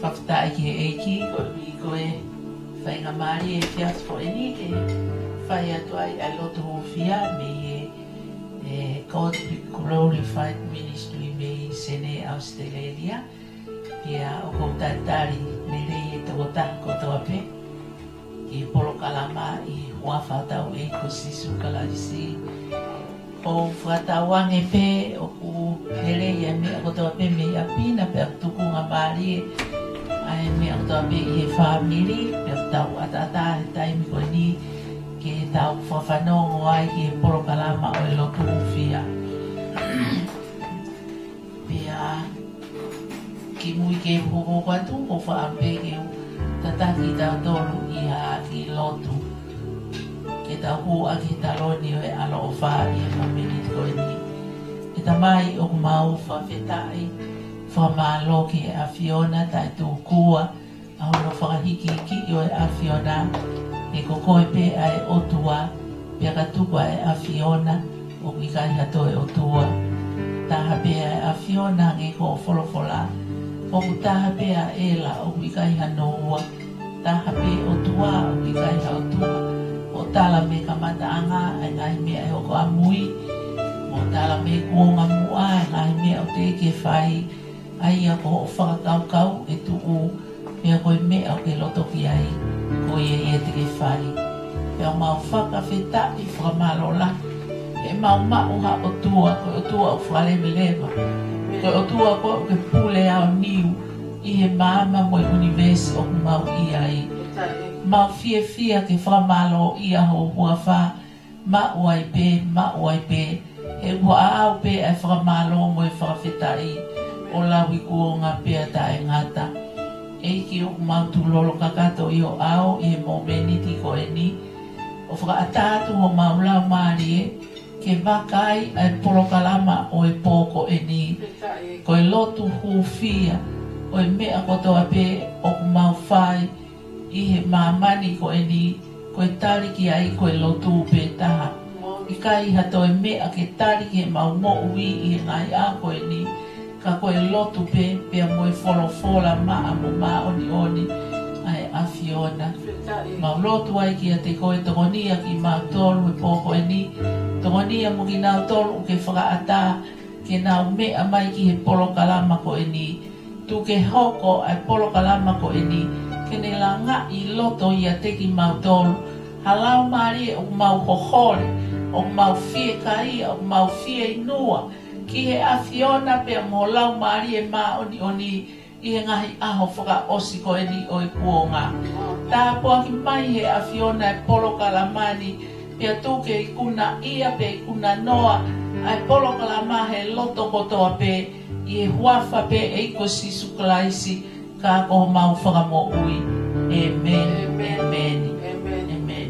whakata ki he eiki, ko e whainga maari e fias fo e ni ke whai atu ai a loto ho fia me e God Glorified Ministry me i Sene Australia. Ia o kou tātari me rei e toko tako toa pe. I polo kalama i hua whatau e ko sisu kalarisi. O whakatawange pe o ku here i a mea kotoa pe me i a pina pe a tuku ngā maari e ai mea kotoa pe i he whamiri pe a tau atata he taimi koe ni ke tau whawhanongo ai ki he polo kalama o e lotu uwhia. Pe a ki mui ke hoko kwatu o whaampe ke tataki tau tolu i a ki lotu. Ke tau hu a ki taloni o e alo o wha i e mameni koe ni. E tamai o kumau whawhetai, whamalo ki e a Fiona tai tu kua, a hono whakahiki ki o e a Fiona, e kokoe pe a e otua, pe a katukua e a Fiona, o ki kai hato e otua. Taha pe a e a Fiona nge ko wholofola, o taha pe a ela o ki kai hanoua, taha pe otua o ki kai hautua. O tala me kamata anga ai ngai mea e oko amui. O tala me kuonga mua ai ngai mea o te ke whai. Ai a ko o whakakaukau e tuu. Pea koe mea o ke loto ki ai. Ko ia te ke whai. Pea mau whakawheta i whakamalola. E mau mau ha o tua. Koe o tua o whalewelewa. Koe o tua ko o ke pule ao niu. I he maama mo i universe o kumau i ai. Mau fia ke whamalo i a ho hua wha, ma uai pe, e hua au pe e whamalo mo e whawhetai, o lawi kuonga pe a tae ngata. E ki o mau tu lolo kakato i o au, i he momeniti ko e ni, o whakaatatu ho mau lau maari e, ke wakai e polokalama o e pōko e ni, ko e lotu hufia, o e mea kotoa pe o mau whai, i he mamani ko e ni, ko e tariki ai ko e lotu pe taha. I kai hato e mea ke tariki he mau mo ui i he ngai a ko e ni, ka ko e lotu pe, pe a mo e wholofola maa mo maa oni oni, ai a Fiona. Mau lotu ai ki a te ko e tokonia ki mau tolu e pōko e ni, tokonia mo ki nau tolu ke whakaata, ke nau mea mai ki he polo kalama ko e ni, tu ke hoko ai polo kalama ko e ni, kene la ngā i loto i a teki mau tolu. Halau maari o mau hohore, o mau fie kai, o mau fie inua. Ki he a Fiona pe mo lau maari e mā oni oni i he ngahi aho whaka osi ko e ni o i kuonga. Tā poa ki mai he a Fiona e polo kalamani, pe a tuke i kuna ia pe i kuna noa, ai polo kalama he loto kotoa pe, i he huafa pe e iko sisu kalaisi, ka ko mau whakamo ui. Amen, amen, amen.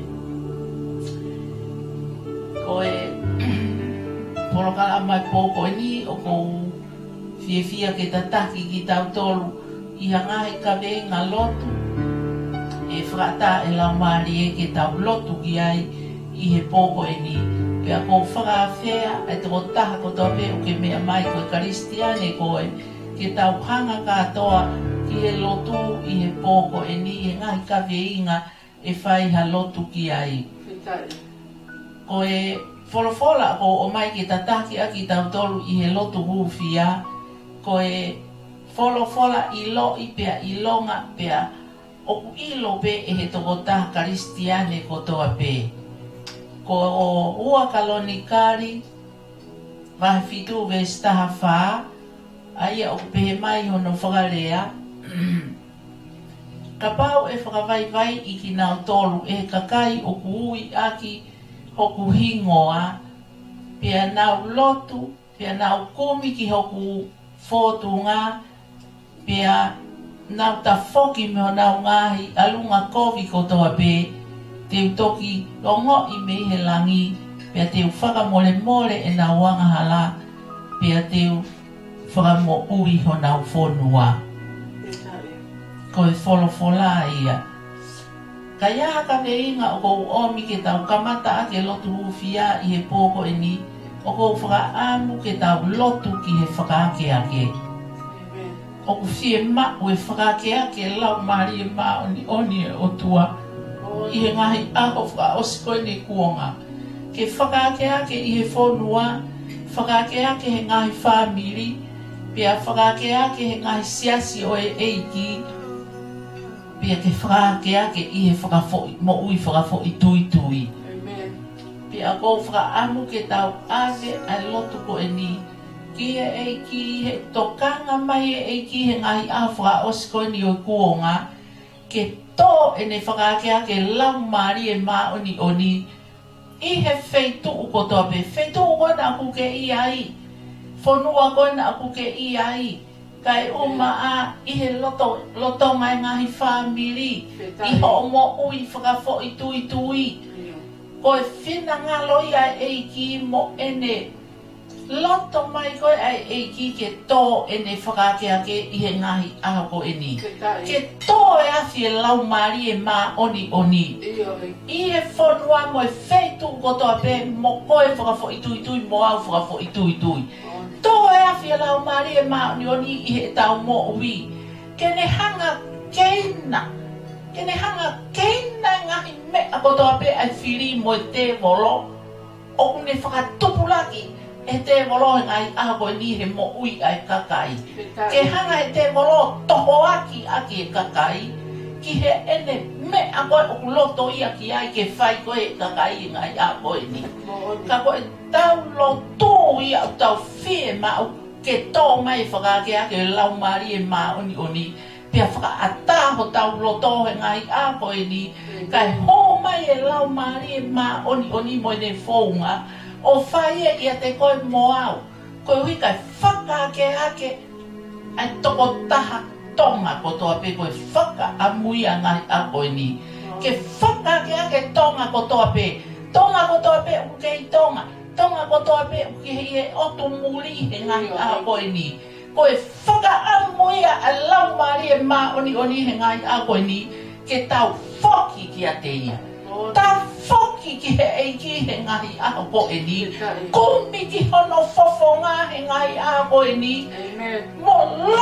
Ko e porokala mai pōko e ni o kou fia ke tataki ki tau tolu i hangahi ka venga lotu. E whakata e lau maari e ke tau lotu ki ai i he pōko e ni. Pea kou whakaawhea e toko taha kotoa pe o ke mea mai koe karistiane koe ke tau hanga katoa ki he lotu i he pōko e ni e ngahi ka veinga e whai ha lotu ki ai. Ko e wholofola ko o mai ki tataki a ki tau tolu i he lotu huwhia, ko e wholofola i lo i pea i longa pea o ku ilo pe e he toko taha karistiane kotoa pe. Ko o ua kaloni kari, vahe fitu ves taha whaa, aia o pehe mai hono whakarea. Ka pau e whakawaiwai i ki nau tolu e kakai o kuui aki hoku hingoa, pea nau lotu, pea nau kumi ki hoku whotunga, pea nau ta foki meo nau ngahi alunga kovi kotoa pe, te utoki longo i me he langi, pea te whakamole mole e nau wanga hala, pea te whakamo ui ho nau whonua. Ko e wholofola ia. Ka iaha ka veinga o kou omi ke tau kamata a ke lotu huwhia i he pōko e ni, o kou whakaamu ke tau lotu ki he whakaake ake. o fie ma o whakakea ke lau mari e ma oni o tua i he ngahi aho wha osikoi ne kuonga ke whakakea ke i he whonua whakakea ke he ngahi whamiri pia whakakea ke he ngahi siasi o e eiki pia ke whakakea ke i he whakafoi mo ui whakafoi tui tui pia ko whakaamu ke tau ave ai lotu ko e ni ki he eiki he tokanga mai e eiki he ngahi aho wha osikoi ni o kuonga ke tō e ne whakakea ke lau mari e ma oni oni i he wheitu uko toa pe wheitu uko na aku ke i ai whonua koe na aku ke i ai kai uma a i he loto ngai ngahi whamiri i ho mo ui whakafo i tui tui koe whina ngā loi ai eiki mo ene loto mai koe ai eiki ke tō ene whakakea ke i he ngahi aho ko eni. Ke tō e awhi e lau mari e mā oni oni. I he whonua mo e wheitu kotoa pe mo koe whakafo i tui tui mo au whakafo i tui tui. Tō e awhi e lau mari e mā oni oni i he tau mo ui. Kene hanga keina. Kene hanga keina ngahi me a kotoa pe ai whiri mo e te volo. O kune whakatupulaki. E te volo ngai aho ni he mo ui ai kakai. Ke hanga e te volo toho aki e kakai. Ki he ene me a koe o loto i aki ai ke whai koe kakai ngai aho ni. Ka koe tau loto i au tau whie mau ke tō mai whakakea ke lau mari e mā oni oni. Pia whakaataho tau loto he ngai aho ni. Kai ho mai e lau mari e mā oni oni mo ne whounga. O whaia i a te koe moau, koe hui kai whakake ake ai toko taha tonga kotoa pe koe whaka amuia ngai a koe ni. Ke whakake ake tonga kotoa pe uke kei tonga kotoa pe uke he otu muri he ngai a koe ni. Koe whaka amuia a lau mari e mā oni oni he ngai a koe ni, ke tau whoki ki a te ia. Ta whoki ki he eiki he ngahi aho ko e ni. Kumi ki hono whofonga he ngahi aho ko e ni. Mo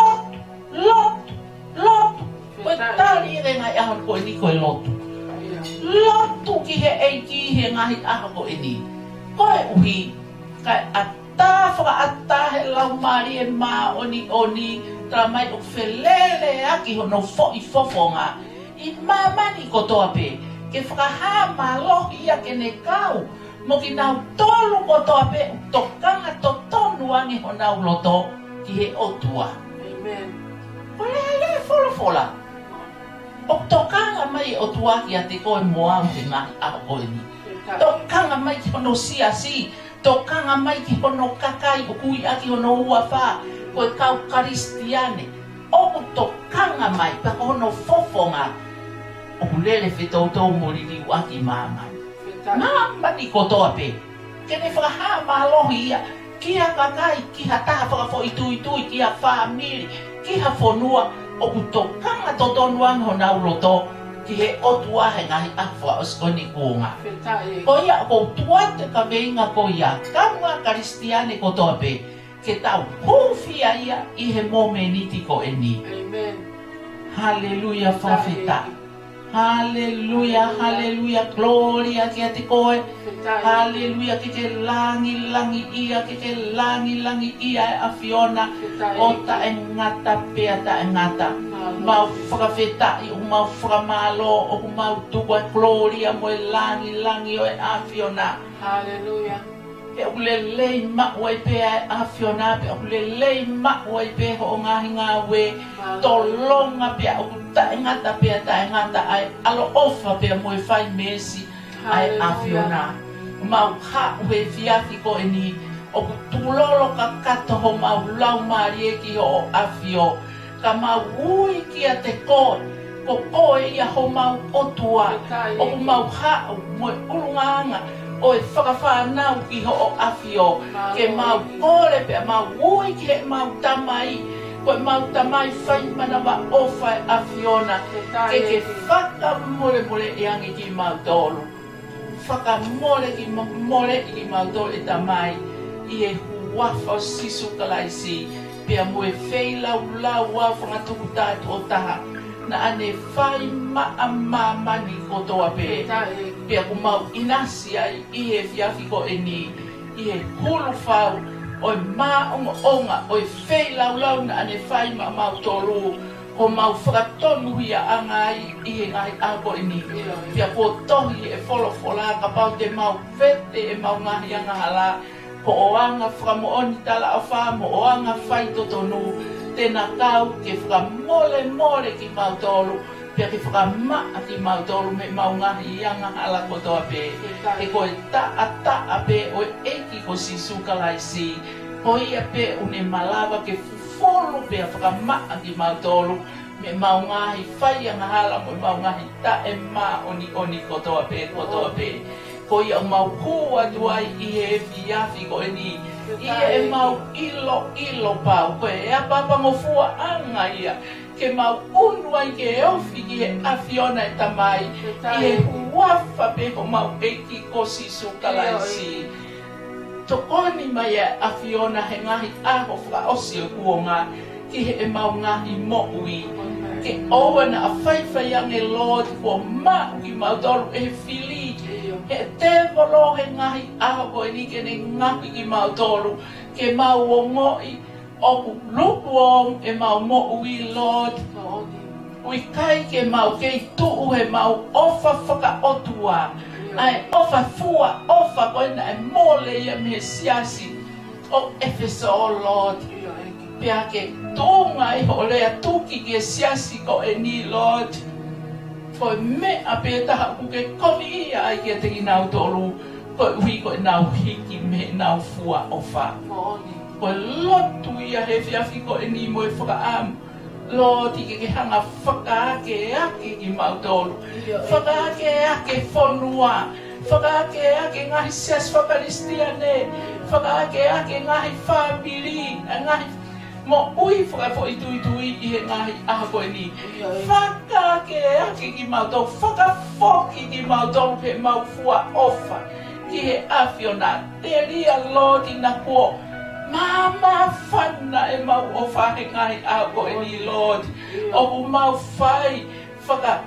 lot. Koe tari he ngai aho ko e ni koe lotu. Lotu ki he eiki he ngahi aho ko e ni. Koe uhi, kai ata whakaata he lau mari e mā oni oni. Tra mai o whelele aki hono whofonga. I mamani kotoa pe. Ke whakaha malohi ia ke ne kau. Mo ki nau tolu kotoa pe tokanga to tonu angi ho nau loto ki he otua. Amen. Ole fola. O tokanga mai otua ki a te koe moa he ngahi aho koe ni. Tokanga mai ki hono siasi. Tokanga mai ki hono kakai o kui aki hono ua wha. Koe kau karistiane. O tokanga mai pa hono fofonga. O kulele whetoutou moriri waki māmai. Māmani kotoa pe. Kene whakaha mālohi ia. Ki ha kakai, ki ha taha whakafo i tui ki ha whamiri, ki ha whonua. O kutokanga totonuang ho nau loto. Ki he otua he ngahi awha o skoni kuonga. Ko ia ko tuate ka veinga ko ia. Kaunga karistiane kotoa pe. Ke tau hufia ia i he momeniti ko e ni. Haleluya whawheta. Haleluya, gloria ki a te koe. Haleluya, ki te langi ia, ki te langi ia e a Fiona. O ta e ngata, pea ta e ngata. Mau whakawhetai, o mau whakamalo, o mau tukua gloria mo e langi o e a Fiona. Haleluya. Pe o lelei ma'ua i pea e a Fiona, pe o lelei ma'ua i pea ho ngahi ngā we. Tolonga pea o ta ngata pea ta ngata ai alo ofa pea mo e whai mesi ai a Fiona. Mau ha ue fiaki ko e ni o tulolo ka kato ho mau lau mari e ki o a Fio. Ka mau ui ki a te koe. Ko koe ia ho mau otua. O mau ha mo e urunganga. O e whakawhanau ki ho o a Fio. Ke mau kore pea mau ui ki he mau tamai. Koe mau tamai whai mana wa ofa e a Fiona. Ke whakamore e angi ki mau tolu. Whakamore ki mau tolu e tamai. I e huafa sisu kalaisi. pia mo e fei lau wa whangatuku tātu o taha na ane whai maa mani kotoa pe pia ku mau inasi ai i he fiafi ko e ni i he hulu whau o maa onga o fei lau na ane whai mau tolu ko mau whakatonu hia angai i he ngai ako e ni pia ko tohi e wholofola ka pau te mau vete e mau ngahi anga hala ko oanga whakamooni tala a wha mo oanga whai totonu tēnā kau ke whakamole ki mau tolu pia ke whakamaa ki mau tolu me mau ngahi anga hala kotoa pe e koe taa pe o eki ko sisu kalaisi ko ia pe une malawa ke fufolo pia whakamaa ki mau tolu me mau ngahi whai anga hala mo mau ngahi ta e maa oni kotoa pe ko ia mau kua tuai i he fiafi ko e ni ia e mau ilo pau ko e a papa ngofua anga ia ke mau unuai ke ofi ki he afiona e tamai i he huafa pe ko mau eki ko sisu kalaisi tokoni mai e afiona he ngahi aho wha osi o kuonga ki he e mau ngahi mo'ui ke oa na a whaiwhai ange Lord ko mau ki mau tolu e fili he te volo he ngahi aho ko e ni ke ne ngahi ki mau tolu ke mau o ngoi o ku lupu om e mau mo'ui Lord ui kai ke mau kei tuu he mau ofa whaka otua ai ofa fua ofa ko ina e mole ia me siasi o Efeso Lord pia ke tunga i ho lea tuki ke siasi ko e ni Lord ko me a pe taha ku ke komi ia ai ke te inau tolu ko hui ko nau hiki me nau fua ofa ko lotu ia he fiafi ko e ni mo e whaka am Lord, i ke hanga whakaake ake ki mau tolu. Whakaake ake whonua. Whakaake ake ngahi sias whakaristiane. Whakaake ake ngahi whamiri. Ngahi mo ui whakafo i tui i he ngahi ahako e ni. Whakaake ake ki mau tolu. Whakafoki ki mau tolu pe mau fua ofa. Ki he awhiona. Te ria Lord i na kuo. Mama whana e mau o whahe ngahi ako e ni Lord. O ku mau whai whaka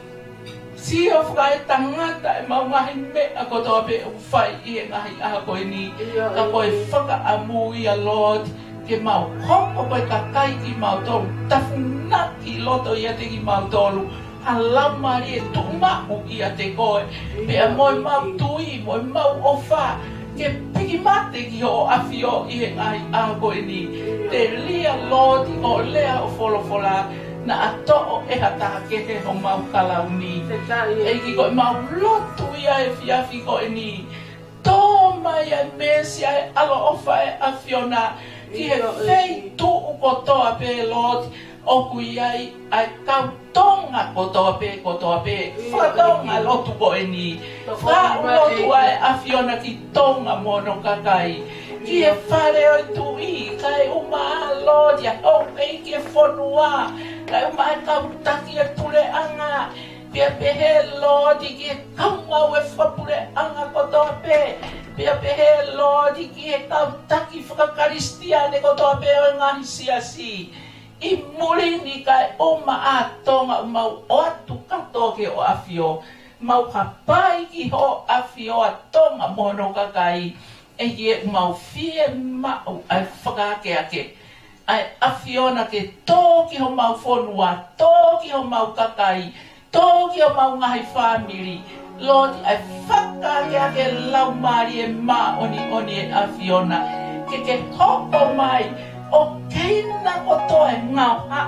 si o whaka e tangata e mau ngahi me a kotoa pe o whai i e ngahi ako e ni. Ka koe whaka amu ia Lord. Ke mau hopo koe kakai ki mau tolu. Tafunaki loto ia te ki mau tolu. Halamari e tumahu ia te koe. Pea moi mau tui, moi mau o wha. Ke piki mate ki ho awhio i he ngai ako e ni. Te lia Lord o lea o wholofola na ato'o e hataha ke he ho mau kalau ni. E ki koe mau lotu ia e fiafi ko e ni. Tō mai e mesia e alo ofa e awhiona ki he whei tuu kotoa pe Lord. Oku iai ai kautonga kotoa pe. Whakatonga lotu ko e ni. Whalotu ai awhiona ki tonga mono kakai. Ki e whare oi tui, kai uma Lord ia o ei ki e whonua. Kai uma ai kautaki e pule anga. Pia pehe Lord i ki e kaungau e whapule anga kotoa pe. Pia pehe Lord i ki e kautaki whakakaristiane kotoa pe o ngahi siasi. I murini kai oma atonga mau o atu kato ke o awhio. Mau hapai ki ho awhio atonga mono kakai. E ye mau fie mau ai whakaake ake. Ai awhiona ke tō ki ho mau whonua, tō ki ho mau kakai, tō ki ho mau ngahi whamiri. Lord, ai whakaake ake lau mari e ma oni e awhiona. Ke hoko mai. O keina koto e ngau ha.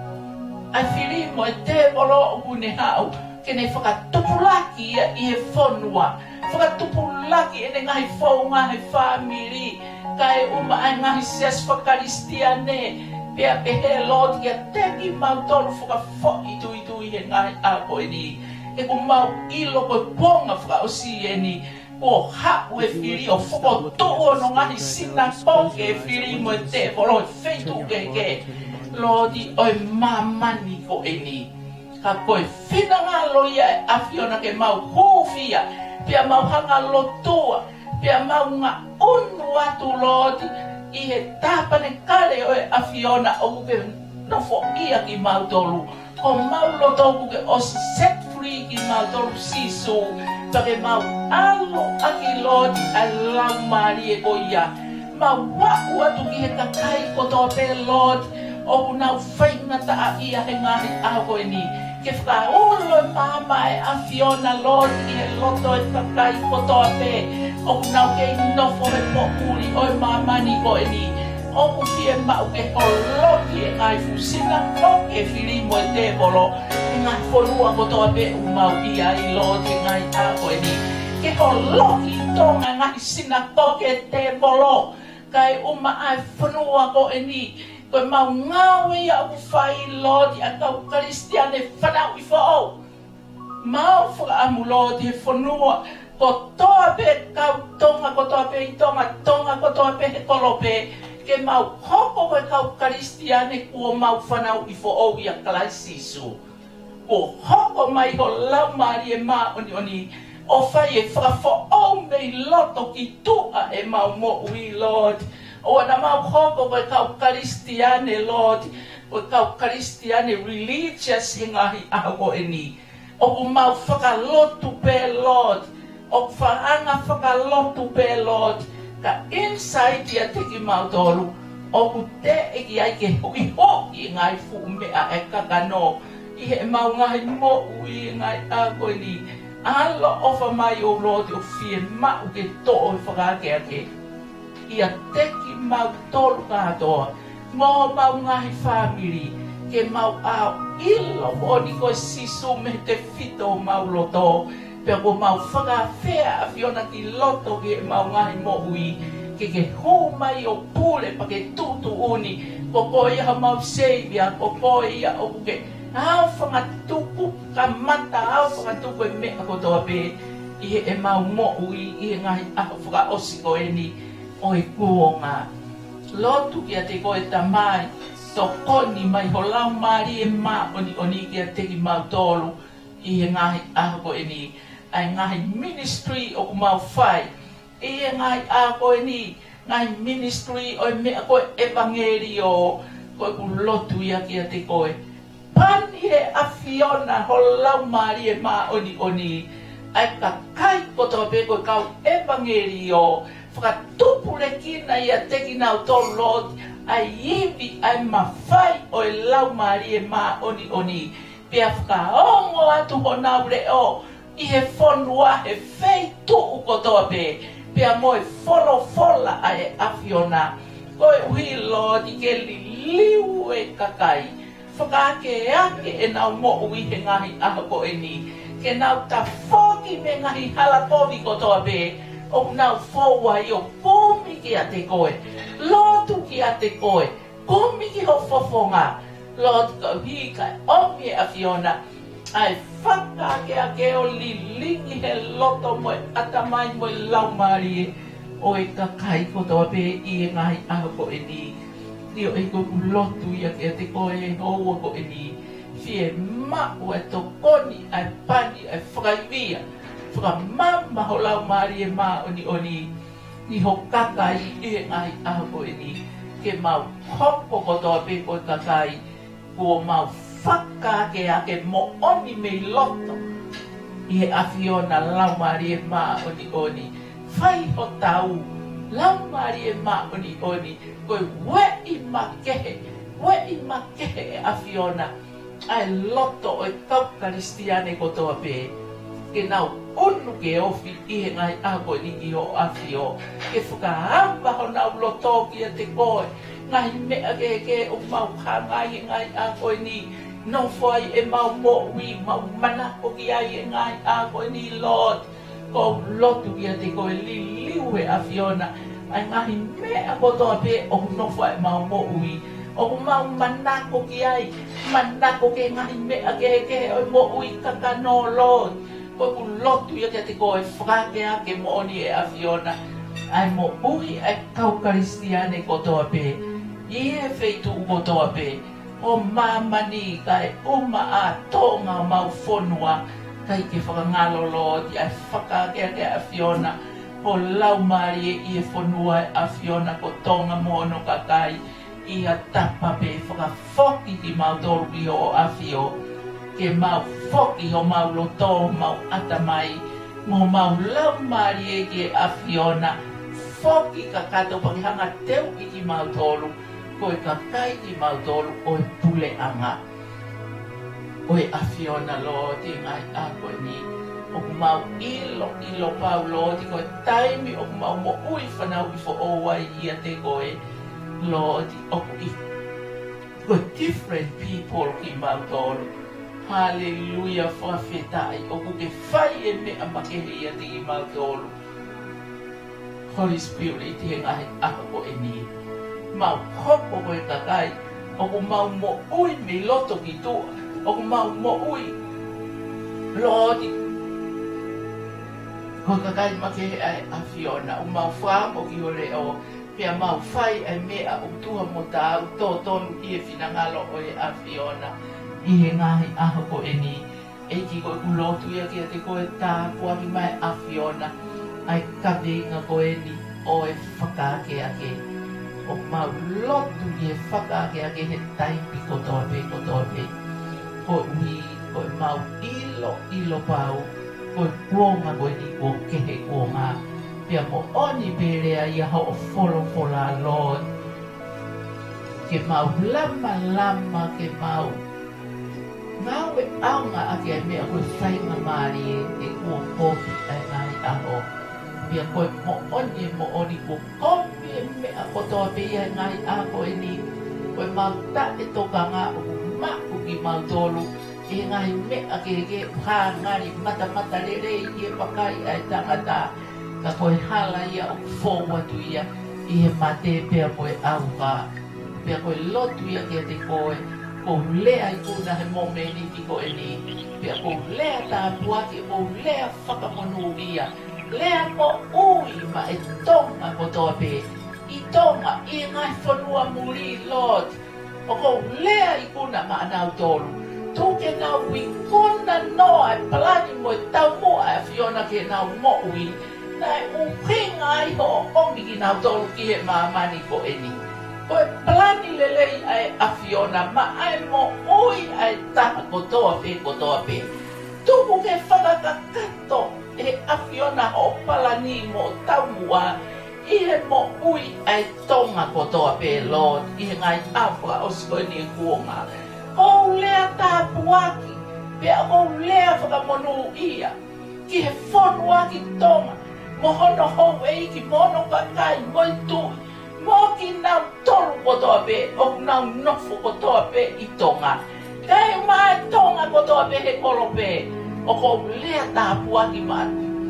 Ai whiri mo e te bolo o kune hau. Kene whakatupulaki ia i he whonua. Whakatupulaki e ne ngahi whaunga he whamiri. Kai uma ai ngahi sias whakaristiane. Pea pehe Lord ia teki mau tolu whakafo i tui he ngahi ako e ni. E ku mau ilo koe ponga whakaosi e ni. O hau e whiri o whako tuo no ngahi sina ponge e whiri mo e te polo e wheitu ke. Lodi o e mamani ko e ni. Ka koe whinanga loia e awhiona ke mau hūwhia. Pia mau hanga lotua. Pia mau ngā unu atu Lodi. I he tāpane kare o e awhiona o ke nofo ia ki mautolu. Ko maulo tōku ke o set free ki mautolu sisu. Pake mau alo aki Lord a lau mari e ko ia. Ma waku atu ki he kakai ko tō pe Lord. O unau whaingata a ia he ngahi aho e ni. Ke whakaolo e mama e awhiona Lord i he loto e kakai ko tō pe. O unau ke nofo he po uri o e mamani ko e ni. O ku fie mau ke holoki e ngai fusina kong e whirimo e te bolo. E ngai whonua ko tō pe umau ia i Lord e ngai ako e ni. Ke holoki tonga ngai sina kong e te bolo. Kai uma ai whanua ko e ni. Koe mau ngawe ia u whai Lord i a kau Kristiane whanau i whao. Mau whakaamu Lord i he whanua. Ko toa pe kau tonga, ko toa pe i tonga, tonga ko toa pe he kolope. Ke mau hoko koe kau Kristiane kua mau whanau i whao i a Klaisisu. Ko hoko mai ho lau mari e maa oni. O whai e whakawhao mei loto ki tua e mau mo ui Lord. O ana mau hoko koe kau Kristiane Lord. Koe kau Kristiane religious hingahi aho e ni. O ku mau whakalotu pe Lord. O whaanga whakalotu pe Lord. Ka inside ia teki mau tolu. O ku te eki ai ke hui hoki ngai fu mea e kakano. I he mau ngai mo ui ngai aho e ni. Alo ofa mai o Lord o fie mau ke to o whakake ake. Ia teki mau tolu katoa. Mo mau ngahi family. Ke mau au ilo oni ko sisu me te fito mau loto. Pea ko mau whakawhea a whiona ki loto ke mau ngahi mo ui. Ke hu mai o pule pa ke tutu uni. Ko ko ia mau seivia. Ko ko ia o ke au whangatuku ka mata. Au whangatuku e mea ko toa pe. I e mau mo ui. I ngahi aho whakaosiko e ni. O e kuonga. Lotu kia te koe tamai. To koni mai ho lau mari e ma oni kia teki mau tolu. I e ngahi aho e ni. Ai ngahi ministry o ku mau whai. I e ngahi aho e ni. Ngahi ministry o e mea koe evangelio. Koe ku lotu ia kia te koe. Pani he awhiona ho lau mari e ma oni. Ai kakai koto pe koe kau evangelio. Whakatupule kina ia teki nau tolu Lord. Ai iwi ai mawhai o e lau mari e ma oni. Pea whakaongo atu ho nau reo. I he whonua he whei tuu kotoa pe. Pea mo e wholofola a e awhiona. Koe ui Lord i ke liu e kakai. Whakaake ake e nau mo ui he ngahi ahako e ni. Ke nau ta whoki me ngahi halakovi kotoa pe. O nau whaua i o kōmi ki a te koe. Lotu ki a te koe. Kōmi ki ho whafonga. Lotu kau hi kai omi e awhiona. Ai whakaake a ke o lilingi he loto mo e atamai mo e laumari. O e kakai kotoa pe i e ngahi ahako e ni. Ni o e koku lotu i a ke a te koe e hoa ko e ni. Fie mau e to koni ai pani ai whakaivia. Whakamama ho lau mari e ma oni. Ni ho kakai i e ngai aho e ni. Ke mau hoko kotoa pe koe kakai. Kua mau whakaake ake mo oni me loto. I e awhiona lau mari e ma oni. Whai ho tau. Lau mari e ma oni. Koe wei makehe. Wei makehe e awhiona. Ai loto o e kau Kristiane kotoa pe. Ke nau unu ke ofi i he ngai ako ni i o awhio. Ke whakahamba ho nau loto ki a te koe. Ngai mea ke o mau hangai ngai ako ni. No whai e mau mo ui, mau mana o ki ai e ngai ako ni Lord. Ko lotu ki a te koe liu e awhiona. Ai ngai mea kotoa pe o no whai mau mo ui. O mau manako ki ai. Manako ke ngai mea ke o mo ui kakano Lord. Koe ku lotu ia te koe whakake ake mo oni e awhiona. Ai mo ui ai kau Kristiane kotoa pe. I e wheitu kotoa pe. O mamani kai uma a tonga mau whonua. Kai ke whakangalo Lord ai whakake ake awhiona. Ho lau mari e whanua e awhiona ko tonga mono kakai ia tapa pe whakafoki ki mautoro ki o awhio. Ke mau foki o mau loto mau atamai. Mo mau lau mari e ki awhiona. Foki ka kato pakihanga teu i ki mautoro. Koe kakai ki mautoro o e pule anga. Oe awhiona lo te ngai a koe ni. O mau ilo pau lo ti koe taimi o mau mo ui whanau i fo oai ia te koe lo ti o i koe different people ki mau tolu. Hallelujah whawhetai o ke whai e mea makehe ia te ki mau tolu. Holy Spirit te ngai a ko e ni. Mau hopo koe kakai o mau mo ui me loto ki tua. O mau mo ui lo ti ko kakai make ai a Fiona o mau wha o ki o leo pia mau whai ai mea o tua mo tāu tō tonu i e whinangalo o e a Fiona i he ngahi aho ko e ni e ki koe kulotu ia ki a te koe tā puaki mai a Fiona ai kawinga ko e ni o e whakaake ake o mau lotu i e whakaake ake he taipi kotoa pe ko ni ko mau ilo pau ko kuonga ko ni ko kehe kuonga pia mo oni berea ia ho folo la Lord ke mau lama ke mau e aunga ake ai mea ko whainga maari e kua kofi ai ngai aho pia ko mo oni ko kofi e mea kotoa pe ia ngai aho e ni ko mau ta e tokanga o maku ki mau tolu e ngai mea ke pā ngari mata rere i e pakai ai tangata ka koe hala ia o fōwatu ia i he mate pia koe auka pia koe lotu ia ke te koe ko lea i kuna he momeni ki koe ni pia ko lea tā puaki ko lea whakamonu ia lea mo ui ma e tonga kotoa pe i tonga i ngai whanua muri Lord o ko lea i kuna ma anau tolu Tūke nau ui kona noa e palani mo e tau moa e Fiona ke nau mo ui. Nai uhinga ai ho ongi ki nau tolu ki he maamani ko e ni. Ko e palani lelei ai a Fiona ma ai mo ui ai taha kotoa pe. Tūku ke whakakato e a Fiona ho palani mo tau mua. I he mo ui ai tonga kotoa pe Lord. I he ngai awha o sikoe ni e kuonga. O lea tā puaki, pia o lea whakamonu ia, ki he whanua ki tonga, mohono hou e iki mono kakai moi tui, mo ki nau toru kotoa pe, o nau nofu kotoa pe i tonga. Kai mai tonga kotoa pe he kolo pe, o ko lea tā puaki maa.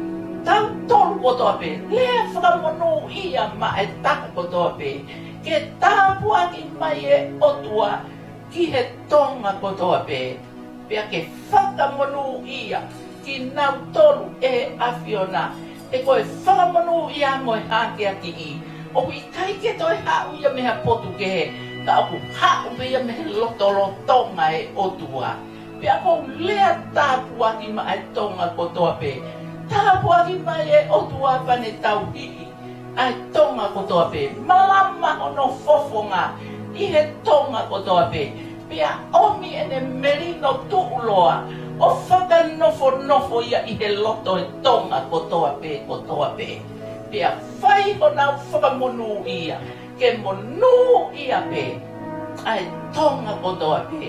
Tau toru kotoa pe, lea whakamonu ia ma e taka kotoa pe, ke tā puaki mai e otua, ki he tonga kotoa pe, pia ke whakamonu ia, ki nau tolu e a Fiona, e koe whakamonu ia mo e hake aki i. O i kai ke toi hau ia meha potu ke he, ka oku hau ia meha lotolo tonga e otua. Pia ko lea tāpuaki ma e tonga kotoa pe, tāpuaki mai e otua pane tau hii, ai tonga kotoa pe, malama ono fofonga, I he tonga kotoa pe, pia omi ene merino tuuloa, o whaka nofo ia I he loto e tonga kotoa pe. Pia whai ho nau whakamonu ia, ke monu ia pe, ai tonga kotoa pe.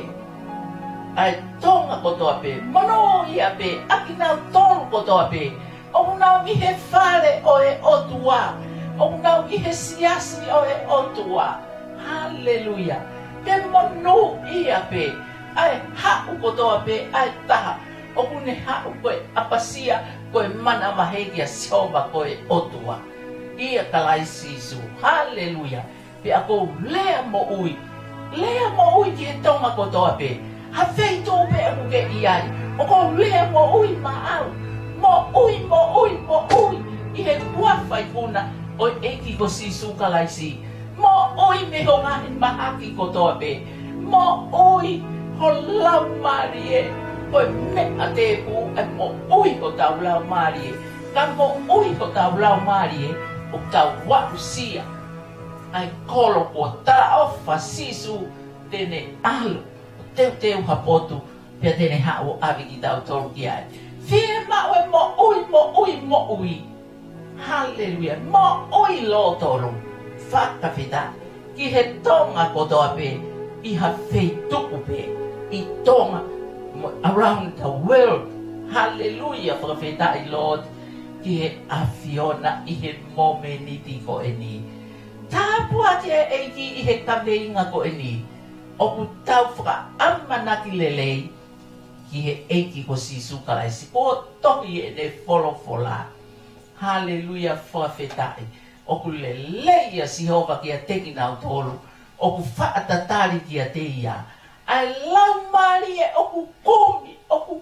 Ai tonga kotoa pe, monu ia pe, aki nau tolu kotoa pe, o nau I he whare o e otua, o nau I he siasi o e otua. Hallelujah. Ke monu ia pe. Ai hau kotoa pe. Ai taha. O kune hau koe apasia. Koe mana mahegia sioma koe otua. Ia kalai sisu. Hallelujah. Pe ako lea mo ui. Lea mo ui ki he tonga kotoa pe. Hawhei tō pe aku ke iai. O ko lea mo ui ma au. Mo ui. I he kuawhai kuna. O eki ko sisu kalai si. Mo oi me ho ngahi mahaki kotoa pe. Mo oi ho lau marie. Koe mea te pu e mo oi ho tau lau marie. Kamo ui ko tau lau mari e, o tau wapu sia. Ai kolo o ta ofa sisu tene alu, teu hapotu, pia tene hao avi ki tau tolu ki ai. Fie mau e mo ui. Hallelujah, mo ui lo tolu. Whakawhita, ki he tonga kotoa pe, I ha fei tuku pe, I tonga around the world. Hallelujah, whakawhita I Lord, ki he awhiona I he momeniti ko e ni. Tāpua te eiki I he kaweinga ko e ni, o ku tau whakaamana ki lelei, ki he eiki ko si sukalaisi, o tohi e ne wholofola. Hallelujah, whakawhita I. O ku leleia si hova ki a teki nau tolu, o ku whaatatari ki a te ia. Ai lau mari e o ku komi,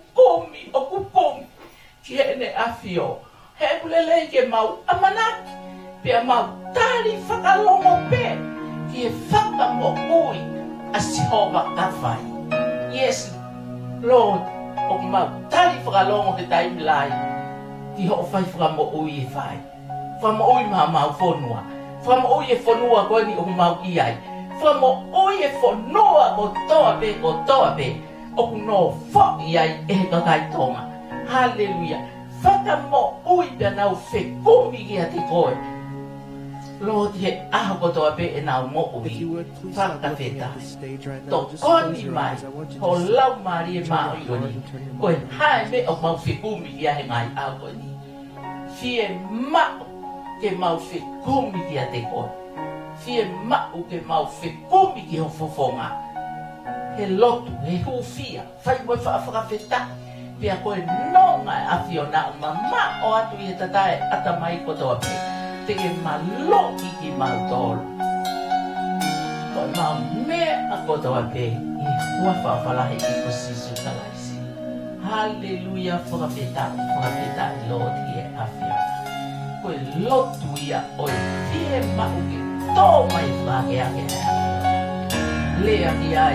ki he ne awhio. He ku lelei ke mau amanaki, pia mau tari whakalongo pe, ki he whakamo ui a si hova kawhai. Yes, Lord, o ku mau tari whakalongo ke taimi lai, ki ho whai whakamo ui e whai. Whamo ui maha mau whonua. Whamo ui e whonua koe ni o mau iai. Whamo ui e whonua ko toa pe. O ku no wha iai e he kakai tonga. Hallelujah. Whakamo ui pe nau whekumi ki a te koe. Lord, he aho ko toa pe e nau mo ui. Whakawheta. To koni mai. Ho lau mari e maa ui oni. Koe hae me o mau whekumi ki a he ngai au koe ni. Fie mao. Ke mau whekumi ki a te koe. Fie mau ke mau whekumi ki ho fofonga. He lotu, he hufia, whai moi whaafakawheta. Pia koe nonga e awhiona o ma o atu I he tatae ata mai kotoa pe. Te ke maloki ki mau tolu. Koe mau mea a kotoa pe. I hua whaafalahi ki ko sisu kalaisi. Hallelujah, whakawheta I Lord ki e awhiona. Koe lotu ia oi fie mau ki tō mai whake ake lea ki ai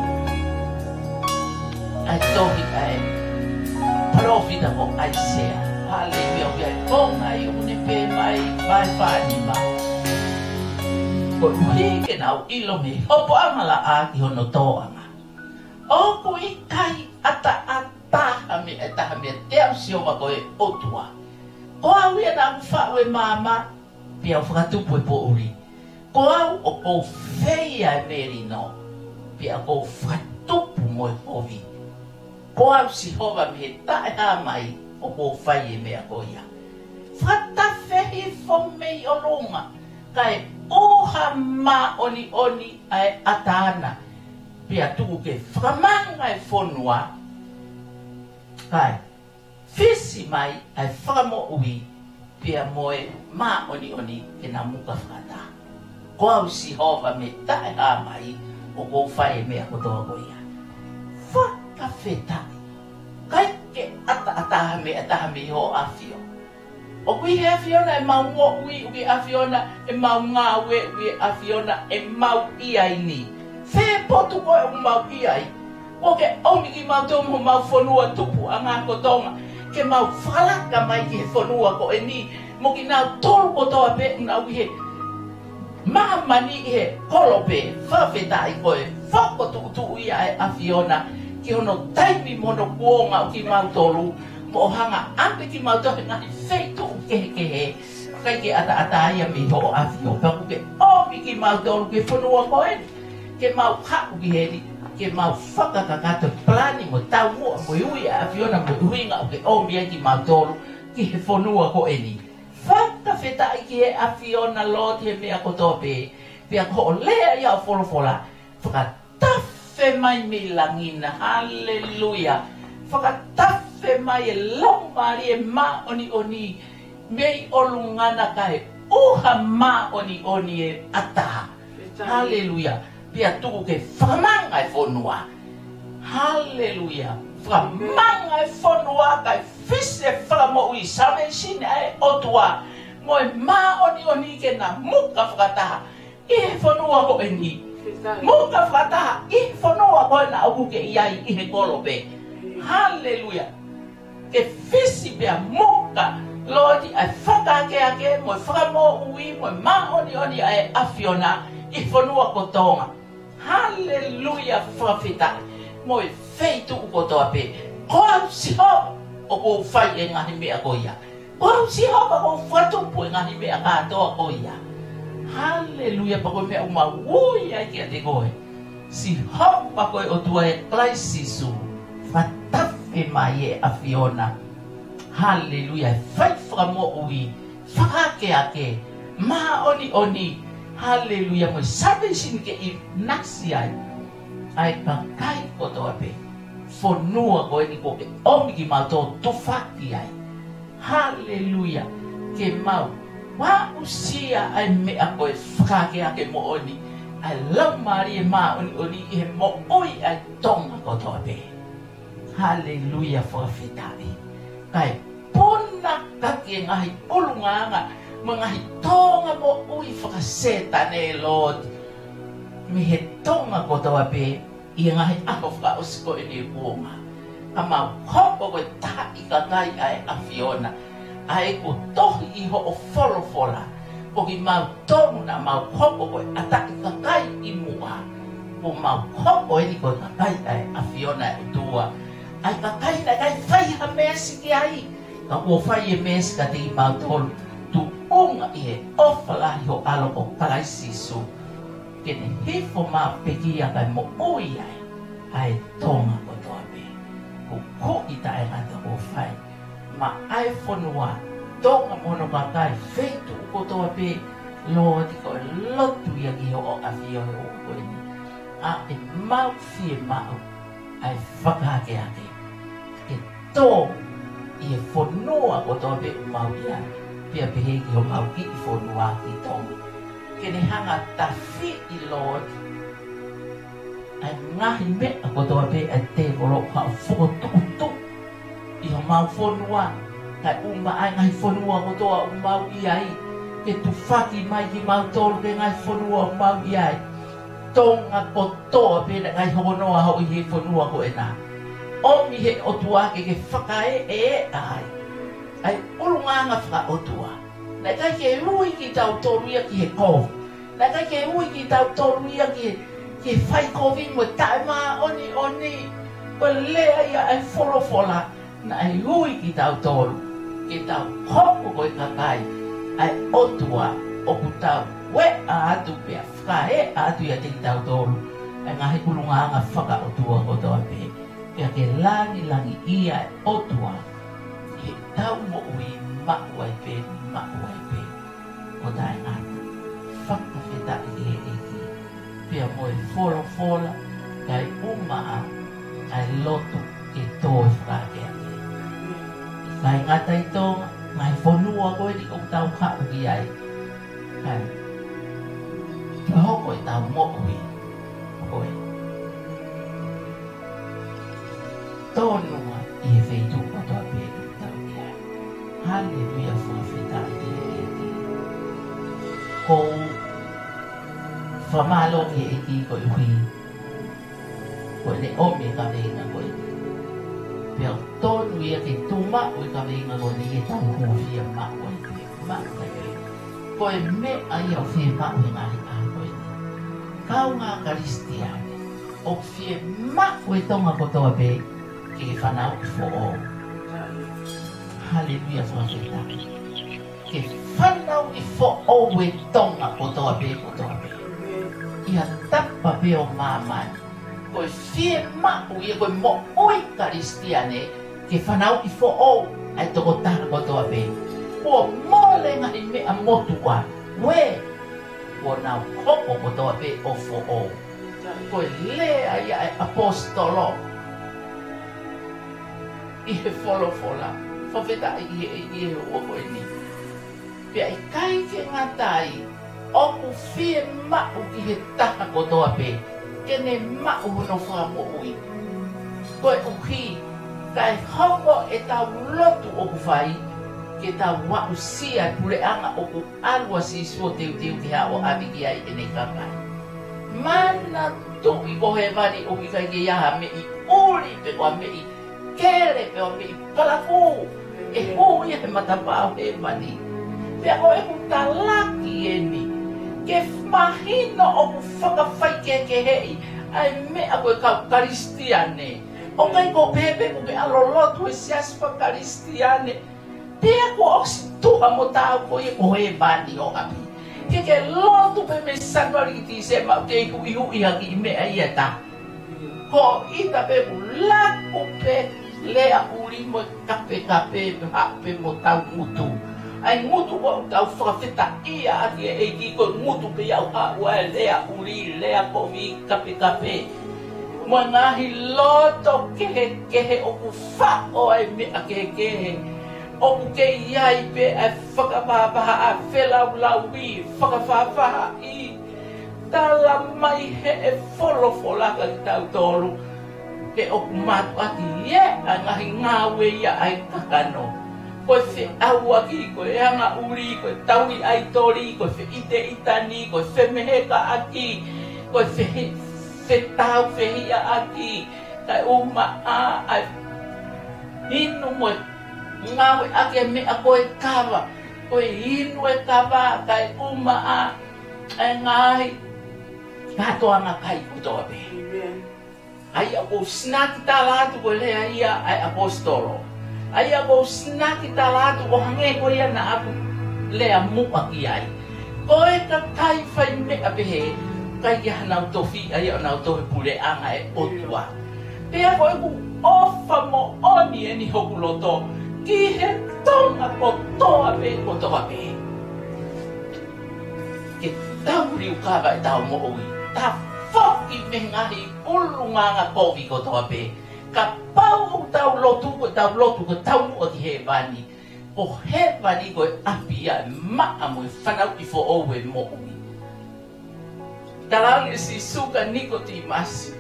tohi ai profita ko ai sea hallelujah ki ai konga I une pe mai vai whanima koe uhi ke nau ilo me hopo amala a ki hono tōanga oku I kai atahame te au sioma koe otua Ko au ia na mwhau e mama, pia o whakatupu e po uri. Ko au o kou wheia e meri no, pia o kou whakatupu mo e povi. Ko au si hova me he tae ha mai, o kou whai e mea ko ia. Whatawhehi whomei o runga, kai oha ma oni ai atana, pia tuku ke whakamanga e whonua, kai. Fisi mai ai whakamo ui pia moe ma oni ke na muka whakata. Ko au si hova me tae ha mai o kou whae mea kotoa ko ia. Whakawhetai. Kai ke ataha me ho awhio. O kui he awhiona e mau mo ui uki awhiona e mau ngā ue ui awhiona e mau iai ni. Whe potu koe o mau iai. O ke omi ki mau tomu mau whonua tupu a ngā kotonga. Ke mau whalaka mai ki he whonua ko e ni. Mo ki nau tolu kotoa pe nau ki he mahamani I he kolope. Whawheta I koe. Whakotukutu ia e awhiona. Ki hono taimi mono kuonga o ki mau tolu. Mo o hanga ampe ki mau tohe ngahi wheitu kehe. Kai ke ata ia mi ho o awhio. Paku ke omi ki mau tolu ke whonua ko e. Ke mau haku ki heri. Ke mau whakakakato plani mo tau mua mo ui a awhiona mo uinga o ke omi ki mau tolu ki he whonua ko e ni. Whakawheta I ki he awhiona lo te mea kotoa pe. Pia ko o lea ia o wholofola. Whakatawhe mai me langina. Hallelujah. Whakatawhe mai e laumari e ma oni. Mei olungana kai uha ma oni e ataha. Hallelujah. Pia tuku ke whamanga e whonua. Hallelujah. Whamanga e whonua kai fise whamo ui same sine e otua. Mo e ma oni ke na muka whakataha. I he whonua ko e ni. Muka whakataha. I he whonua ko e na auku ke iai I he kolope. Hallelujah. Ke fisi pia muka Lord, ai whakake mo whakamo ui, mo maoni oni ai awhiona I whanua kotonga. Hallelujah, whawhita. Mo I wheitu ukotoa pe. Koau siho o ko whai e ngahi mea koia. Koau siho pa ko whatupu e ngahi mea katoa koia. Hallelujah, pa koe mea uma ui ai kia te koe. Siho pa koe o tua e klaisisu. Whatafe mai e awhiona. Hallelujah. Whai whakamo ui. Whakake ake. Maha oni oni. Hallelujah. Mo sabi sinike I nasi ai. Ai pakai kotoa pe. Fonua koe ni koe. Omi ki mato tufaki ai. Hallelujah. Ke mau. Wa usia ai mea koe whakake ake mo oni. Ai lau mari e maa oni oni I he mo ui ai tonga kotoa pe. Hallelujah. Whakawhitai. Kai puna kake ngahi ulunganga mengahi tonga mo ui whakasetane Lord mi he tonga kotoa pe I ngahi ako whakaosiko ini puonga ka mau hopo koe taha I kakai ai awhiona ai ko tohi I ho o wholofola ko ki mau tonga mau hopo koe ata I kakai I mua ko mau hopo ini koe kakai ai awhiona I utua ai kakai na kai whai ha mesi ki ai ka ua whai e mesi ka te I mau tolu tu unga I he ofala I ho alo o kalaisisu kene hifo maa pekia kai mo ui ai ai tonga ko toa pe ko I ta e ngata o whai ma ai whanua tonga mono kakai feitu ko toa pe Lord ko lotu ia ki ho o awhio he o koe ni a e mau fie mau ai whakake ake ke tō I e whanua ko toa pe mau ia pia pehe ki ho mau ki I whanua ki tonga kene hanga tafi I Lord ai ngahi mea ko toa pe ai te koro ka whukotukutu I ho mau whanua kai uma ai ngahi whanua ko toa mau I ai ke tu whaki mai ki mau tolu ke ngahi whanua mau I ai tonga ko toa pe na ngai honoa ho I he whanua ko e nā o mi he otua ke whakae e ai ai urunganga whaka otua na kai ke ui ki tau toruia ki he kovu na kai ke ui ki tau toruia ki whai kovi mo tae maa oni oni ko lea ia ai wholofola na ai ui ki tau toru ki tau hopo koe kakai ai otua o ku tau we a atu pia whakae a atu ia te tau toru ai ngahi urunganga whaka otua ko toa pe pia ke langi langi ia ai otua I tau mo ui makuai pe o tae ngata whakawhita I he eki pia mo e wholofola kai umaa ai lotu ke toi whakake ake kai ngata I tonga ngai whanua koe ni o tau hau ki ai kai ka hoko I tau mo ui koe tonua I he wheitu o toa pe Hallelujah whakawhita I te eki ko whamalo ki eki ko I hui ko ne ome ka venga ko I pia tonu ia ke tuma o ka venga ko ni e tau huvia ma ko I te ma ko I ko e me ai au fie ma o ngari a ko I kau ngā karistiane o fie ma ko I tonga ko toa pe ke whanau I fo o Hallelujah whakawhita ke whanau I fo o we tonga ko toa pe ia tapa pe o mamani ko e fie ma o ia ko e mo oi karistiane ke whanau I fo o ai toko taha ko toa pe o mole ngani mea motua we o nau koko ko toa pe o fo o ko e lea ia e apostolo I he wholofola whawheta I he o koe ni pia I kai ke ngatai oku fie mau ki he taha ko toa pe kene mau no whamo ui koe uhi kai hongo e tau lotu oku whai ke tau wau sia pureanga oku alua si suo teu ki hao abiki ai ene kakai mana tu I kohe wani oku kai ke iaha me I uri pe koa me I kere pe o me I palaku e hui he matapau he mani. Pea ko e kutalaki e ni. Ke mahino o ku whakawhai ke hei, ai mea koe kau karistiane. O kai ko pepe ko ke alolotu e sias whakaristiane. Pea ko oksi tuha mo tau ko e ko he mani o ami. Ke lotu pe me sanwariti se mau ke iku ihu iha ki mea ia ta. Ko ita pe laku pe lea uri mo kape hape mo tau mutu. Ai mutu ko tau whakawheta ia ati e ki ko mutu pe iau haua e lea uri, lea kovi kape. Mo ngahi loto kehe o ku whao ai mea kehe. O ku ke iai pe ai whakapapaha a whelaulau-i, whakawhapaha i. Tala mai he e wholowholaka ki tau tolu. Ke o ku matu ati ie, a ngahi ngāwe ia ai kakano. Koe whi aua ki, koe anga uri, koe taui ai tori, koe whi ite itani, koe whi meheka aki, koe whi tau whihia aki, kai uma a ai hinu moe ngawe ake mea koe kawa, koe hinu e kawa, kai uma a ngahi katoa nga kai kutoa pe. Ai ako snaki talatu ko lea ia ai apostolo. Ai ako snaki talatu ko hange ko ia na aku lea mua ki ai. Koe ka kai whai mea pehe, kai ki hanau tofi ai o nau tohe pule anga e otua. Pea koe ku ofa mo oni e ni hoku loto, ki he tonga ko toa pe ko toa pe. Ke tau riu kawa e tau mo oi. Ta whoki me ngahi ulunga ngā kovi ko toa pe. Ka pau tau lotu ko tau mua ki he vani. Ko he vani ko e api a maa mo e whanau i fo owe mo ui. Talang e si suka niko ti masi.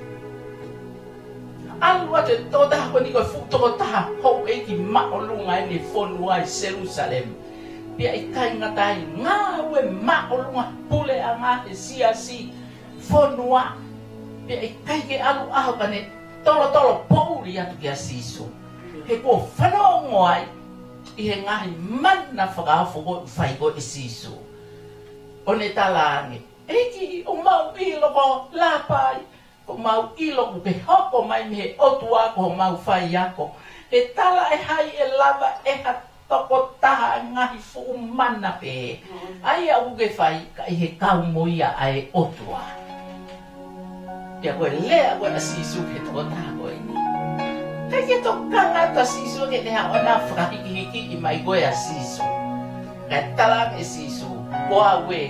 Alua te toda ko niko futoko taha hou e ki maa lunga e ni fonua i Jerusalem. Pia i kai ngatai ngā ue maa lunga pule a ngā he siasi. Fonua, pia i kai ke alu aho kane tolo pouri atu ki a siso. He ko whanau ngoai, i he ngahi mana whakahafo ko whai ko e siso. O ne talange, eki o mau ilo ko lapai, ko mau ilo ko ke hoko mai me he otu ako mau whai ako. He tala e hai e lava e ha toko taha ngahi fu mana pe. Ai au ke whai ka i he kau moia ai otua. Pia koe lea koe a sisu ke toko taha koe ni. Kai ke toko kangata sisu ke neha o nā whakahiki i mai koe a sisu. Kai talang e sisu, koawe,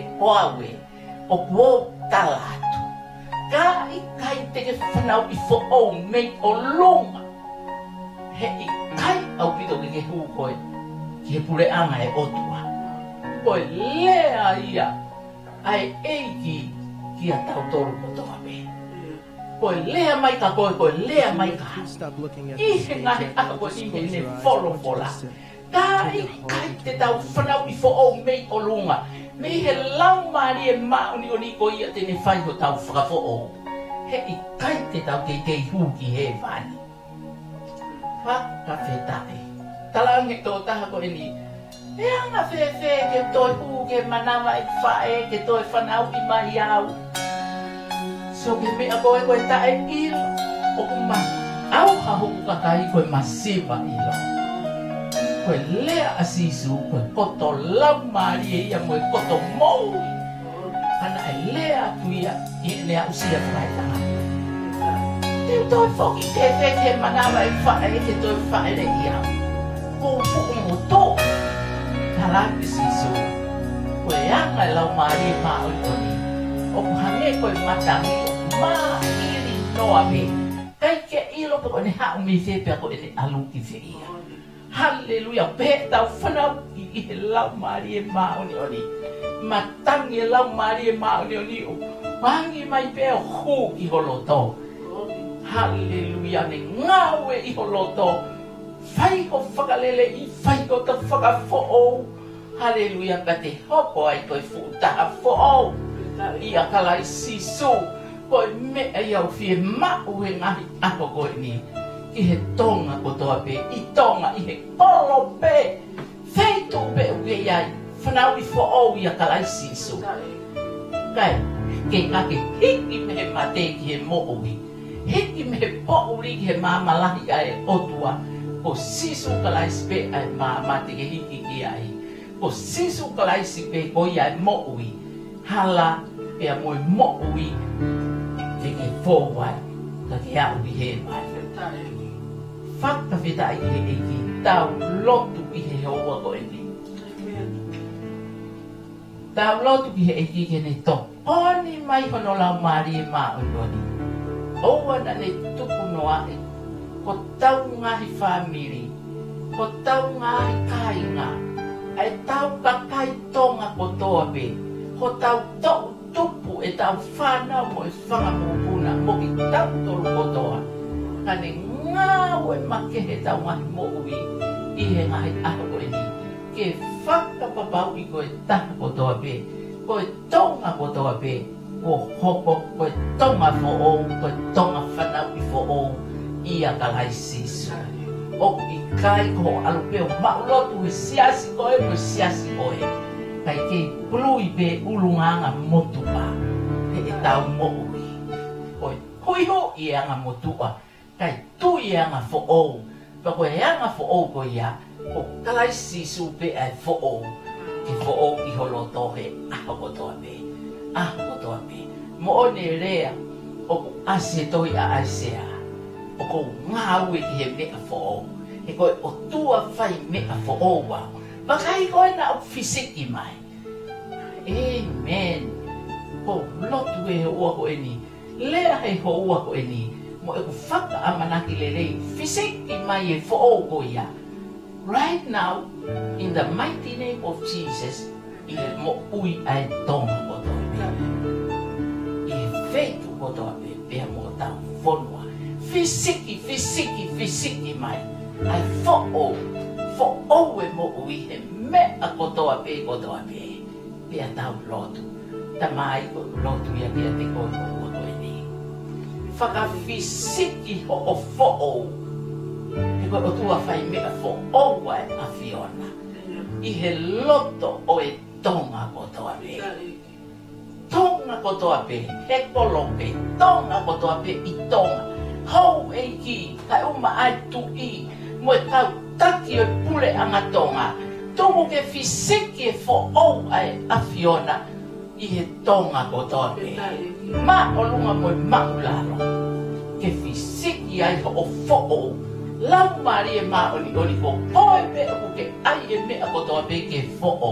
o kuo talatu. Ka i kai teke whanau i fo o mei o longa. He i kai au pito ke hu koe, ki he pure anga e otua. Koe lea ia, ai eiki ki a tau toru ko toa pe. Koe lea mai ka koe lea mai ka. I he ngahe aka koe i me ne wholofola. Ka i kai te tau whanau i fo o mei o lunga. Me he lau maari e mauni o ni ko ia te ne whai ho tau whakafo o. He i kai te tau te kei hu ki he vani. Whaka whetai. Talange tō taha koe ni. E anga whewhe ke toi hu ke manawa i whae ke toi whanau i mai au. So ke mea koe koe tae ilo, o kuma au hahuku kakai koe masiva ilo. Koe lea asisu, koe koto lau maari e ia moe koto mou. Ana e lea tuia i lea usia whae tanga. Te toi whoki te wheke manawa i whae ke toi whae le ia. Ko puku mo tō. Talang asisu, koe anga e lau maari e maoi koni. O kuhange koe matangi o maa iri noa me. Kai ke ilo pa kone hao me whepea ko ene alu ki whia. Hallelujah, pe tau whanau i he lau maari e maoni oni. Matangi e lau maari e maoni oni o. Wangi mai pe o hu i holoto. Hallelujah, ne ngawe i holoto. Whai ko whakalele i whai ko ta whakafo o. Hallelujah, ka te hopo ai koe futaha fo o. Ia kalai sisu, koe mea iau whie mau he ngahi ako koe ni. I he tonga kotoa pe, I tonga I he polo pe, feitu pe uke iai, whanau I fo'ou ia kalai sisu. Kai, ke ngake hiki me he mate ki he mo'ui, hiki me he po'uri ki he mamalahi ai otua, ko sisu kalai sipe ai mate ke hiki ki ai, ko sisu kalai sipe ko iai mo'ui, hala pia mo'i mo'ui, ke ke fōwai, ka ke au ki he mai. Whakawhita I he eiki, tau lotu I he hoa ko eni. Tau lotu ki he eiki ke ne tō. Oni mai hono lau maari e maa undoni. Oua na ne tuku noa e. Ko tau ngahi whamiri. Ko tau ngahi kainga. Ai tau kakai tonga ko toa pe. Ko tau tau tupu e tau whanau mo e whangamupuna. Mo ki tau tolu ko toa. Kane ngāwe make he tau ngahi mo ui. I he ngahi aho ko eni. Ke whakapapau I koe taha ko toa pe. Koe tonga ko toa pe. Ko hoko koe tonga fo'ou. Koe tonga whanau I fo'ou. Ia kalai sisu. O I kai ko alu peo maulotu he siasi koe. Koe siasi koe. Kai ke plui pe ulunganga motua. He e tau mo ui. Koe huiho I anga motua. Kai tui anga fo'ou. Pa koe anga fo'ou ko ia. Ko kalai sisu pe ai fo'ou. Ke fo'ou I holoto he aho kotoa pe. Aho kotoa pe. Mo one rea. O ku ase toi a asea. O ko ngāwe ki he mea fo'ou. He koe o tua whai mea fo'ou wau. Makai koe na o fisiki mai. Amen. Ko lotu e he ua ko eni. Lea he ho ua ko eni. Mo e ku whaka amanaki lelei. Fisiki mai e fo'ou ko ia. Right now, in the mighty name of Jesus, I mo ui ai tonga kotoa pe. I feitu kotoa pe, pia mo tau whonua. Fisiki mai. Ai fo'ou e mo ui he mea kotoa pe. Pia tau lotu. Tamai ko lotu ia pia te koe koe ni. Whaka fisiki ho o fo'ou. He koe o tua whai mea fo'ou ai a Fiona. I he loto o e tonga kotoa pe. Tonga kotoa pe, he kolo pe, tonga kotoa pe I tonga. Hau e ki, kai uma ai tu I, mo e kau taki o pule anga tonga. Tongo ke fisiki e fo'ou ai a Fiona. I he tonga kotoa pe. Ma o lunga mo e maularo. Ke fisiki ai ho o fo'ou. Lau mari e maa oni ko koe me o ke ai e mea kotoa pe ke fo'ou.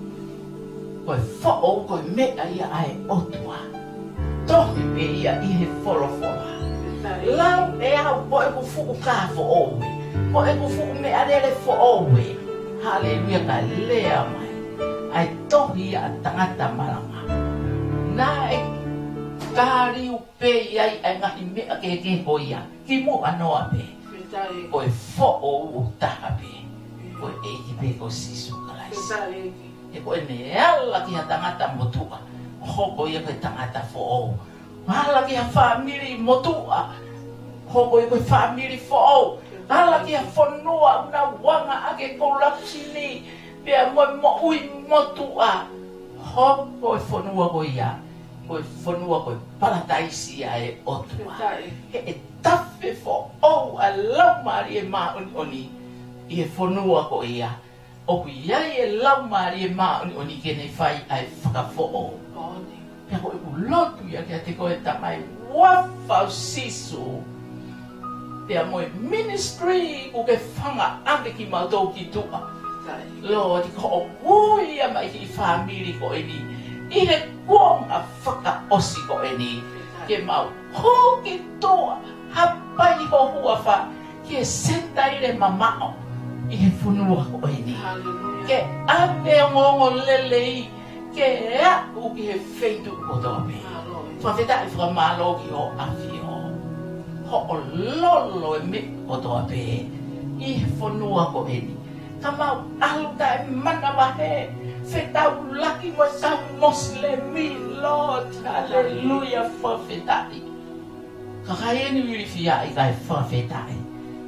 Koe fo'ou koe mea ia ai otua. Tohi pe ia I he whorowhora. Lau e au po e ku fuku ka fo'ou e. Po e ku fuku mea rele fo'ou e. Hallelujah ka lea mai. Ai tohi ia tangata maranga. Na e kāriu pe iai ai ngahi mea ke hoia. Ki mu anoa pe. Koe fo'ou taha pe. Koe eiki pe ko sisu kalai. E koe ne ala ki ha tangata motua. Hoko ia koe tangata fo'ou. Ala ki ha whamiri motua. Hoko ia koe whamiri fo'ou. Ala ki ha whanua una wanga ake kolakini. Pea mo ui motua. Hoko e whanua koe ia. Koe whanua koe parataisi a e otua. He e tafe fo'ou a lau mari e maa oni. I e whanua ko ia. Oku iai e lau mari e maa oni ke nei whai ai whakafo'ou. Pea koe ku lotu ia kia te koe tamai wafau sisu. Pea moe ministry ku ke whanga ake ki mātou ki tua. Lo di ko o ia mai ki whamiri ko eni. I he kuonga whaka osi ko eni. Ke mau hoki toa. Hapai ho hua wha. Ke sentai le mamao. I he whunua ko eni. Ke ate ngongo lelei. Ke ea u ki he feitu ko tope. Whawheta I whamalo ki o awhi o. Ho o lolo e me ko tope. I he whunua ko eni. Ka mau alu tae mana wahe. Whetau laki mo sa Moslemi, Lord. Hallelujah, whawhetai. Ka kai eni wiri fia I kai whawhetai.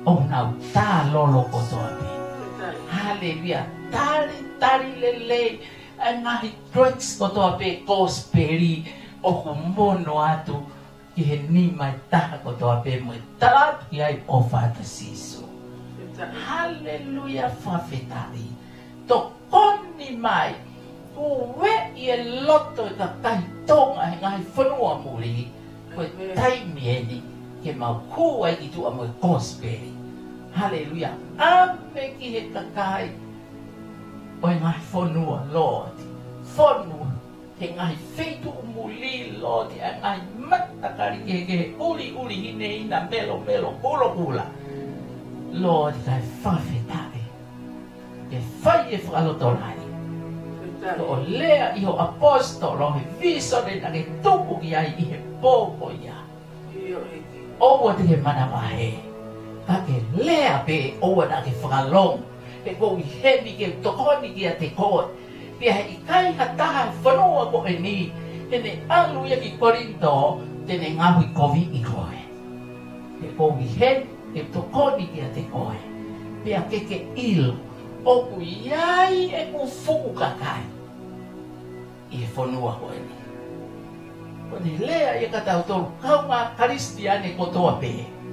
o nau tā lolo kotoa pe. Hallelujah. Tari lele ngahi drugs kotoa pe kosperi o kumono atu ki he ni mai taha kotoa pe mo tarat ki ai o fata siso. Hallelujah whawhetari. To koni mai uwe i e loto i ka kai tonga he ngahi whanua muri koe taimieni ke mau kua i tu amo e kosperi. Hallelujah. Ame ki he kakai o e ngahi whanua Lord. Whanua he ngahi feitu umuli Lord. E ngahi matakari ke uri hine ina melo kula. Lord, kai whawhetari. Ke whai e whakalotolai. O lea i ho apostolo he visore na ke tupu ki ai i he pōpo ia. Oua te he mana mahe. Ka ke lea pe oua na ke whakalong. Pe kou i hemi ke tokoni ki a te koe. Pia he i kai hataha whanua ko e ni. Tene alu ia ki Korinto. Tene ngahu i kovi i koe. Pe kou i hemi ke tokoni ki a te koe. Pia ke ilo. Oku iai e ku fuku kakai. I e whanua ko e ni. Kone lea i ka tau tolu kaunga karistiane kotoa pe.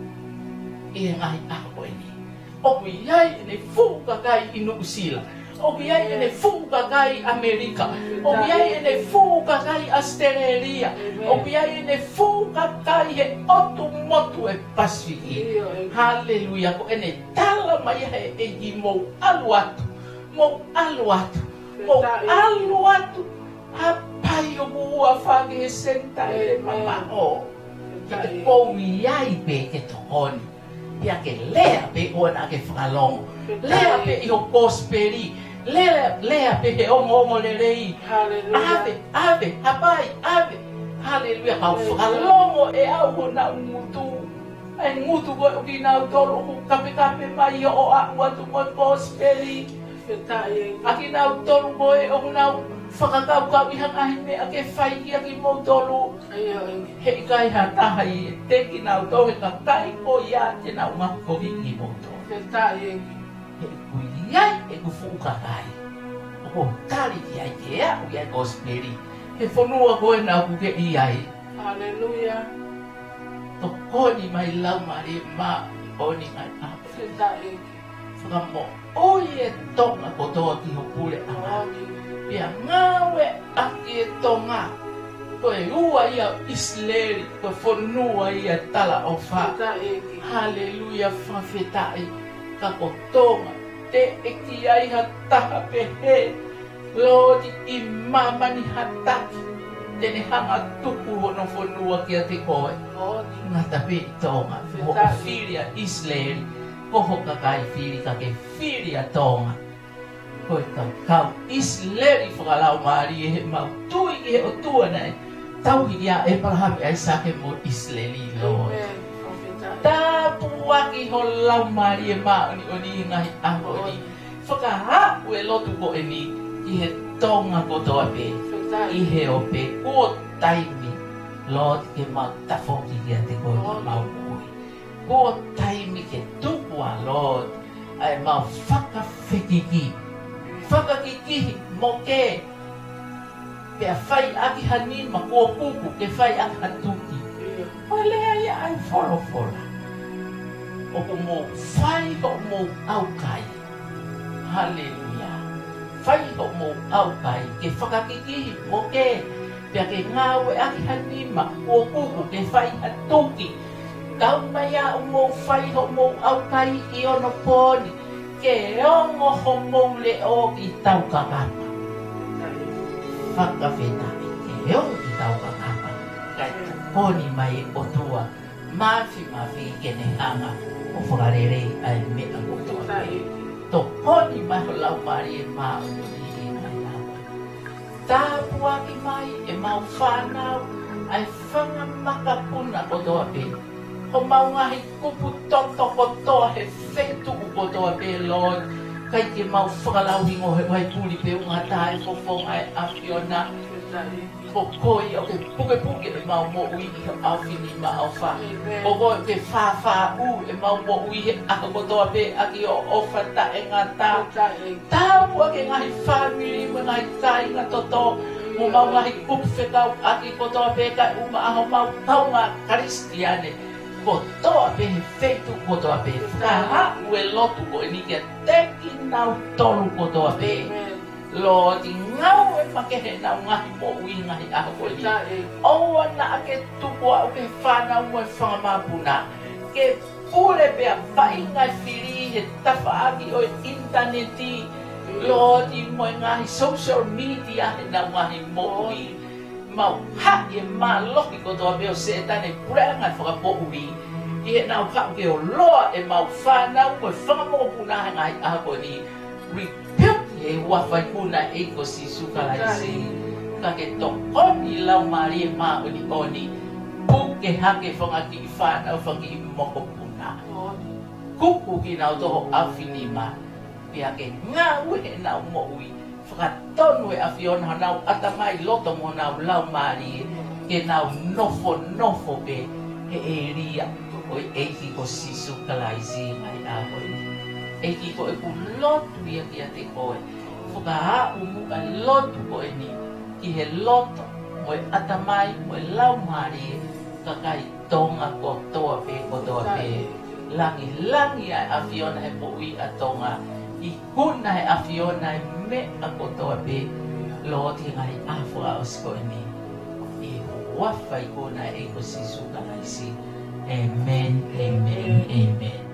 I e ngahi ako e ni. Oku iai e ne fuku kakai i Nuusila. Oku iai e ne fuku kakai Amerika. Oku iai e ne fuku kakai Australia. Oku iai e ne fuku kakai he otu motu e Pasifiki. Hallelujah. Ko e ne tala mai he e i mou alu atu. Mou alu atu. Mou alu atu. Hapai o mua whange he senta e mama o. Ke te kou iai pe ke tokoni. Pia ke lea pe o na ke whakalongo. Lea pe i ho kosperi. Lea pe he ongo lelei. Ave, hapai, ave. Hallelujah. Kau whakalongo e au ho na umutu. Ai ngutu ko ki nau tolo ku kape mai o a watu mo kosperi. Aki nau tolo ko e o nau whakakau kau i hanga hime ake whai ki aki mo tolo. Hei kai ha tahai e teki nau tolo e ka kai ko ia te nau ngako ki mo tolo. Hei ku iai e ku fukakai. O tari ki ai ke ea ku iai kosperi. He whanua ko e nau ku ke iai. Hallelujah. Tokoni mai lau mari ma oni ngai apa. Whakamo oi e tonga kotoa ki ho pule anga. Pia ngawe aki e tonga. Koe ua ia Isleri. Koe whanua ia tala o wha. Hallelujah whawhetai. Ka kotonga. Te eki ai ha taha pehe. Lodi i mamani hataki. Tene hanga tupu hono whanua ki a te koe. Ngata pe i tonga. Ho o whiria Isleri. Koho kakai whiri ka ke whiria tonga. Koe tau kau Isleri whakalau maari e he mau tui ki he o tua nei. Tau hi ia e parahapi ai sake mo Isleri Lord. Tapu aki ho lau maari e maoni o ni ngahi aho ni. Whakahapu e lotu ko e ni i he tonga kotoa pe. I he o pe kua taimi Lord ke mau tafoki ki a te koe ki mau kui. Kua taimi ke tupua Lord ai mau whakawhekiki. Whakakiki mo ke pia whai aki hanima kua kuku ke whai aki hatuki. O lea ia ai wholofola. O ku mo whai o mo aukai. Hallelujah. Whai o mo aukai ke whakakiki mo ke pia ke ngawe aki hanima kua kuku ke whai hatuki. Kau mai a mo whai o mo aukai i ono poni. Ke ongo homong le o ki tau kakapa. Whakawhetai ke ongo ki tau kakapa. Kai poni mai o tua. Mafi ke ne hanga o whakarere ai mea o tua. To poni mai o lau mari e maa o ni mai lawa. Tāpua ki mai e mau whanau ai whangamakapuna o toa pe. Ho mau ngahi kupu toto kotoa he whetu u kotoa pe Lord. kai ke mau whakalau hingo he wai puli pe unga tae fofong ai a Fiona ko koi o ke puke e mau mo ui i au fini ma au wha o ko ke wha u e mau mo ui he a kotoa pe a ki o ofa ta e ngā tā mua ke ngahi whamiri mo ngai tai ngā toto mo mau ngahi kupwhekau a ki kotoa pe kai uma aho mau taunga karistiane kotoa pe he feitu kotoa pe taha ue lotu ko e ni ke teki nau tolu kotoa pe lo ti ngau e makehe nau ngahi mo ui ngahi aho ko ni oua na ake tupua o ke whanau mo e whangamapuna ke pule pe a whai ngai whiri he tawha aki o interneti lo ti mo e ngahi social media he nau ngahi mo ui mau haki e mā loki kotoa pe o se tane pulea ngai whakapouri i he nau hau ke o loa e mau whanau mo e whangamopuna he ngahi aho ko ni e wafai kuna e ko si sukalaisi ka ke tokoni lau mari e mā oni buke hake whangaki i whanau whangi i moko puna kuku ki nau toho awhinima pia ke ngau he nau mo ui whakatonu e a Fiona nau atamai loto mo nau lau mari ke nau nofo pe he e ria o e eiki ko si sukalaisi ngai a hoi eiki ko e ku lotu ia ki a te koe whakahau mu a lotu ko e ni ki he loto mo e atamai mo e lau mari kakai tonga ko toa pe langi a Fiona he po ui a tonga i kuna he a Fiona he me a ko toa pe lo ti ngai a whaka o sko e ni i wafai kuna e ko si sukalaisi Amen, amen, amen.